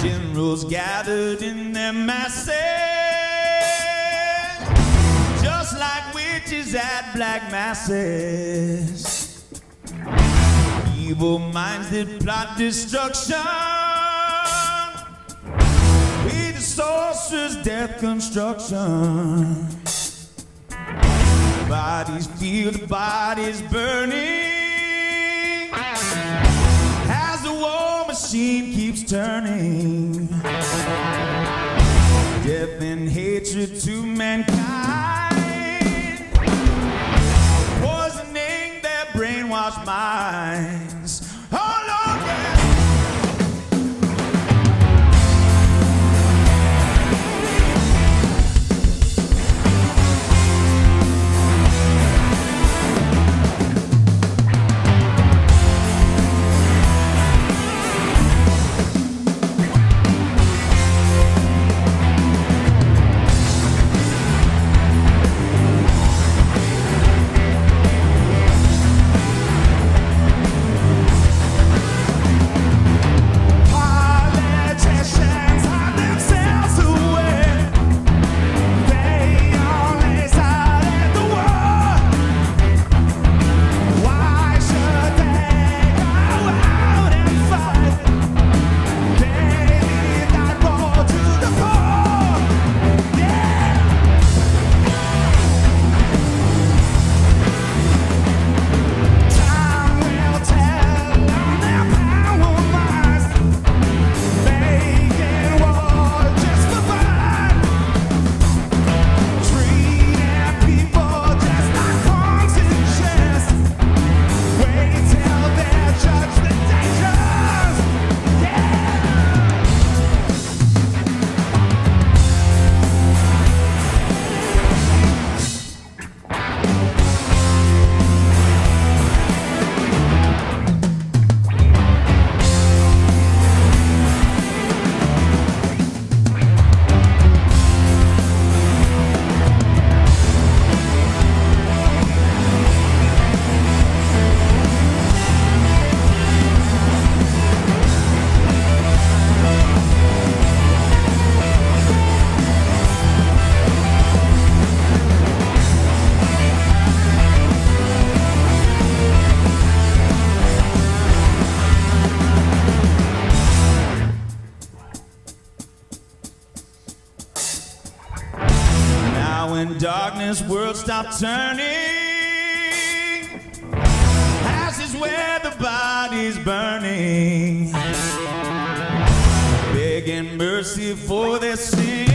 Generals gathered in their masses, just like witches at black masses. Evil minds that plot destruction, with the sorcerer's death construction. Bodies feel the bodies burning as the war machine keeps turning. Death and hatred to mankind, poisoning their brainwashed minds. Oh Lord, yeah. When darkness world stop turning, ashes where the body's burning, begging mercy for their sin.